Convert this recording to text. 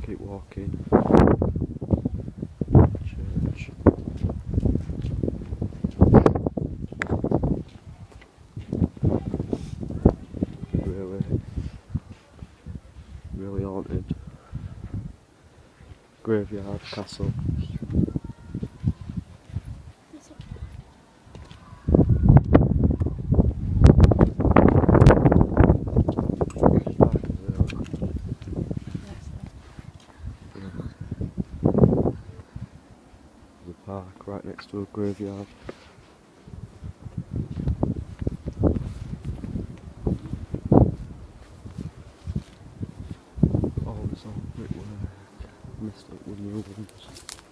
keep walking. Church. Really haunted. Graveyard, castle. There's a park right next to a graveyard. Oh, it's all brickwork. Missed it with new ones.